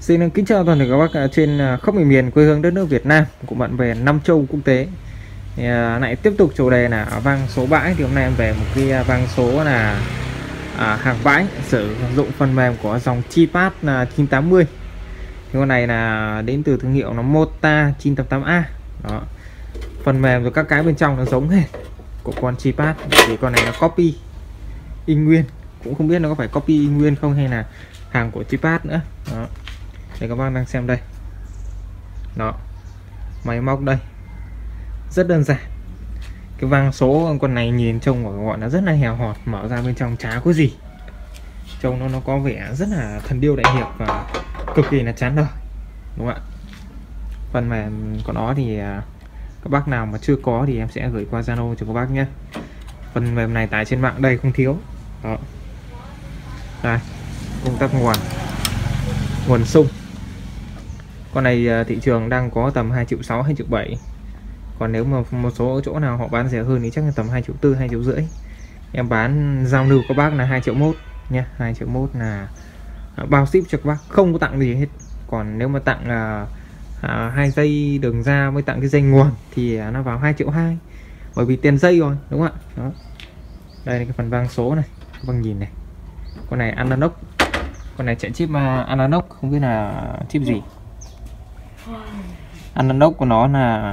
Xin kính chào toàn thể các bác trên khắp mọi miền quê hương đất nước Việt Nam của bạn về năm châu quốc tế. Thì lại tiếp tục chủ đề là vang số bãi. Thì hôm nay em về một cái vang số là hàng bãi sử dụng phần mềm của dòng CheapPad 980. Thì con này là đến từ thương hiệu nó Mota 988A. Đó. Phần mềm rồi các cái bên trong nó giống hết của con CheapPad. Thì con này là copy in nguyên, cũng không biết nó có phải copy in nguyên không hay là hàng của CheapPad nữa. Đó. Đây các bác đang xem đây. Đó. Máy móc đây. Rất đơn giản. Cái vang số con này nhìn trông gọi là rất là hèo họt, mở ra bên trong chả có gì. Trông nó có vẻ rất là thần điêu đại hiệp và cực kỳ là chán đời. Đúng không ạ? Phần mềm của nó thì các bác nào mà chưa có thì em sẽ gửi qua Zalo cho các bác nhé. Phần mềm này tải trên mạng đây không thiếu. Đó. Đây, công tắc nguồn sung. Con này thị trường đang có tầm 2,6 triệu, 2,7 triệu. Còn nếu mà một số chỗ nào họ bán rẻ hơn thì chắc là tầm 2,4 triệu, 2,5 triệu. Em bán giao lưu các bác là 2,1 triệu nha. 2,1 triệu là bao ship cho các bác, không có tặng gì hết. Còn nếu mà tặng 2 dây đường ra mới tặng cái dây nguồn thì nó vào 2,2 triệu, bởi vì tiền dây rồi, đúng không ạ? Đó. Đây là cái phần vang số này, các bác nhìn này. Con này analog, con này chạy chip analog, không biết là chip gì. Analog của nó là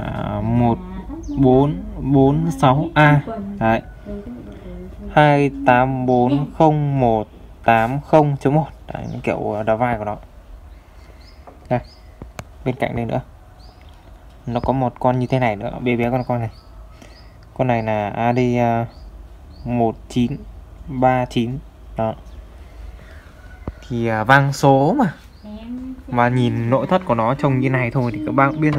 1446A. Đấy. 28400180.1. Đấy, những kiểu đá vai của nó. Đây. Bên cạnh đây nữa. Nó có một con như thế này nữa, bé bé con này. Con này là AD 1939. Đó. Thì vang số mà nhìn nội thất của nó trông như này thôi thì các bác cũng biết rồi.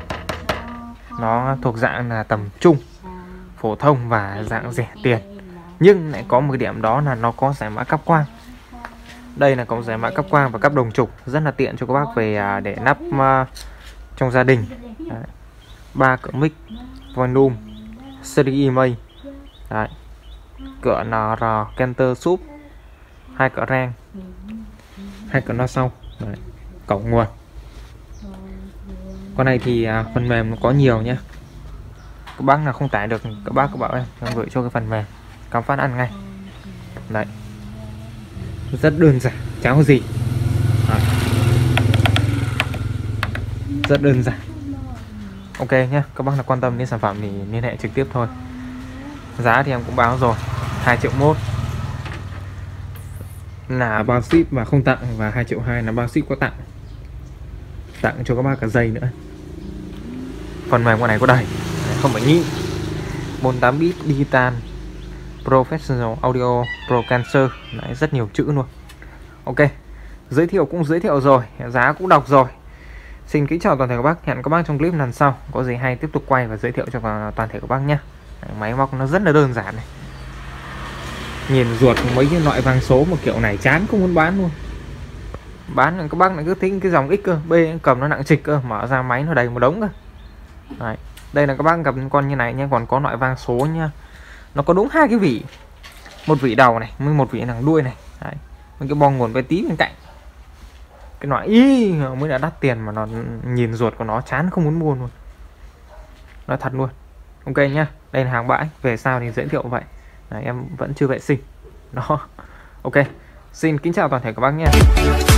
Nó thuộc dạng là tầm trung, phổ thông và dạng rẻ tiền. Nhưng lại có một cái điểm đó là nó có giải mã cáp quang. Đây là có giải mã cáp quang và cáp đồng trục, rất là tiện cho các bác về để lắp trong gia đình. 3 cửa mic, volume, HDMI, đấy. Cửa NR, Kenter sub, 2 cửa rang, 2 cửa loa sau. Đấy. Cổng nguồn. Con này thì phần mềm nó có nhiều nhé. Các bác nào không tải được các bác bảo em gửi cho cái phần mềm, cắm phát ăn ngay. Đấy. Rất đơn giản, chả có gì. Đấy. Rất đơn giản. Ok nhé, các bác nào quan tâm đến sản phẩm thì liên hệ trực tiếp thôi. Giá thì em cũng báo rồi, 2,1 triệu là bao ship mà không tặng, và 2,2 triệu là bao ship có tặng. Tặng cho các bác cả dây nữa. Phần mềm con này có đầy, không phải nghĩ. 48 bit digital professional audio pro cancer. Đấy, rất nhiều chữ luôn. Ok, giới thiệu cũng giới thiệu rồi, giá cũng đọc rồi. Xin kính chào toàn thể các bác, hẹn các bác trong clip lần sau có gì hay tiếp tục quay và giới thiệu cho toàn thể các bác nhé. Máy móc nó rất là đơn giản này. Nhìn ruột mấy cái loại vang số một kiểu này chán không muốn bán luôn. Bán các bác lại cứ tính cái dòng X cơ, B cầm nó nặng trịch cơ, mở ra máy nó đầy một đống cơ. Đấy. Đây là các bác gặp con như này nhé. Còn có loại vang số nha, nó có đúng 2 cái vỉ, một vỉ đầu này với một vỉ đằng đuôi này. Đấy. Một cái bo nguồn bé tí bên cạnh. Cái loại y mới đã đắt tiền mà nó nhìn ruột của nó chán không muốn mua luôn, nói thật luôn. Ok nhá, đây là hàng bãi, về sau thì giới thiệu vậy. Đấy, em vẫn chưa vệ sinh đó. Ok, xin kính chào toàn thể các bác nhé.